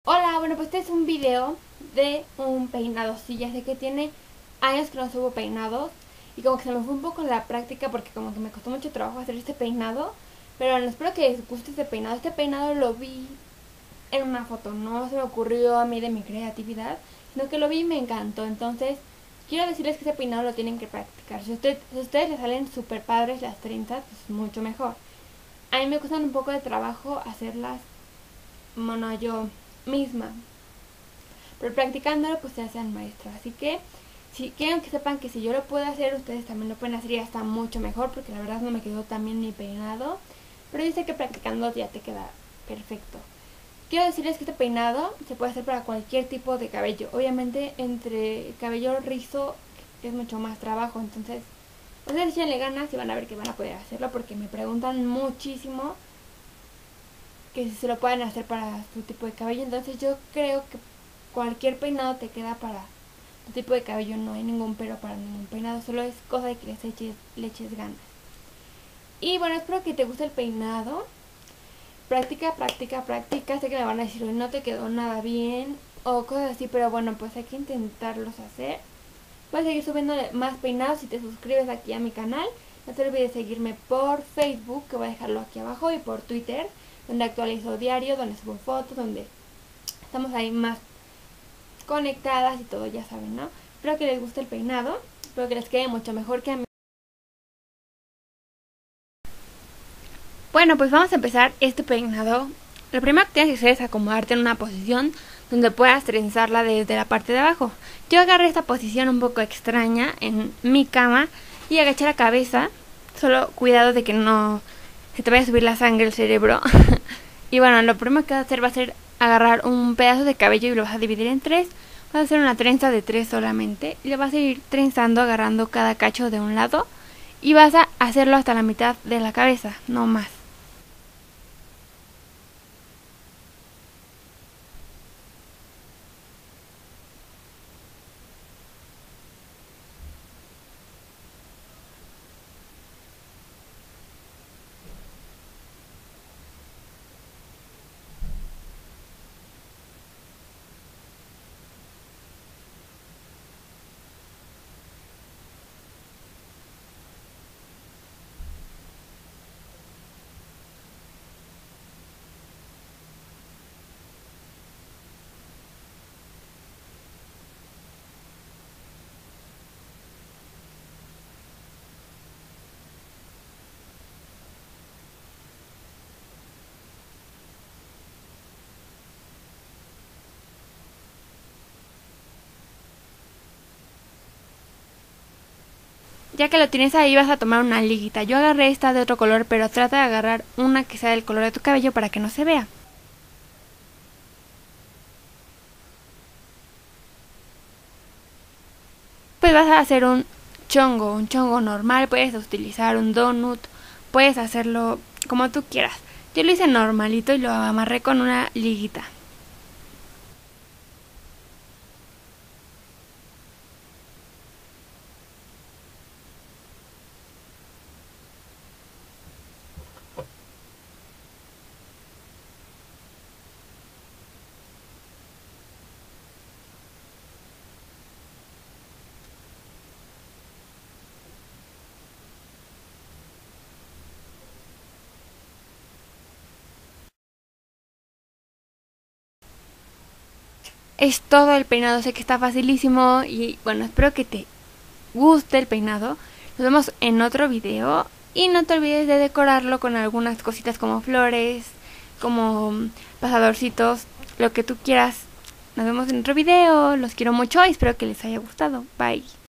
Hola, bueno, pues este es un video de un peinado. Sí, ya sé que tiene años que no subo peinados y como que se me fue un poco la práctica porque como que me costó mucho trabajo hacer este peinado. Pero bueno, espero que les guste este peinado. Este peinado lo vi en una foto, no se me ocurrió a mí de mi creatividad, sino que lo vi y me encantó. Entonces, quiero decirles que este peinado lo tienen que practicar. Si a ustedes les salen súper padres las trenzas, pues mucho mejor. A mí me cuestan un poco de trabajo hacerlas, bueno, yo misma, pero practicándolo pues se hacen maestros. Así que si quieren que sepan que si yo lo puedo hacer, ustedes también lo pueden hacer y ya está mucho mejor, porque la verdad no me quedó tan bien mi peinado, pero yo sé que practicando ya te queda perfecto. Quiero decirles que este peinado se puede hacer para cualquier tipo de cabello. Obviamente entre cabello rizo es mucho más trabajo, entonces ustedes échenle ganas y van a ver que van a poder hacerlo, porque me preguntan muchísimo que si se lo pueden hacer para su tipo de cabello. Entonces yo creo que cualquier peinado te queda para tu tipo de cabello, no hay ningún pero para ningún peinado, solo es cosa de que le eches ganas. Y bueno, espero que te guste el peinado. Practica, practica, practica. Sé que me van a decir, hoy no te quedó nada bien o cosas así, pero bueno, pues hay que intentarlos hacer. Voy a seguir subiendo más peinados si te suscribes aquí a mi canal. No te olvides seguirme por Facebook, que voy a dejarlo aquí abajo, y por Twitter, donde actualizo diario, donde subo fotos, donde estamos ahí más conectadas y todo, ya saben, ¿no? Espero que les guste el peinado, espero que les quede mucho mejor que a mí. Bueno, pues vamos a empezar este peinado. Lo primero que tienes que hacer es acomodarte en una posición donde puedas trenzarla desde la parte de abajo. Yo agarré esta posición un poco extraña en mi cama y agaché la cabeza. Solo cuidado de que no se te vaya a subir la sangre al cerebro. Y bueno, lo primero que vas a hacer va a ser agarrar un pedazo de cabello y lo vas a dividir en tres. Vas a hacer una trenza de tres solamente y le vas a ir trenzando, agarrando cada cacho de un lado, y vas a hacerlo hasta la mitad de la cabeza, no más. Ya que lo tienes ahí, vas a tomar una liguita. Yo agarré esta de otro color, pero trata de agarrar una que sea del color de tu cabello para que no se vea. Pues vas a hacer un chongo normal. Puedes utilizar un donut, puedes hacerlo como tú quieras. Yo lo hice normalito y lo amarré con una liguita. Es todo el peinado, sé que está facilísimo y bueno, espero que te guste el peinado. Nos vemos en otro video y no te olvides de decorarlo con algunas cositas como flores, como pasadorcitos, lo que tú quieras. Nos vemos en otro video, los quiero mucho y espero que les haya gustado. Bye.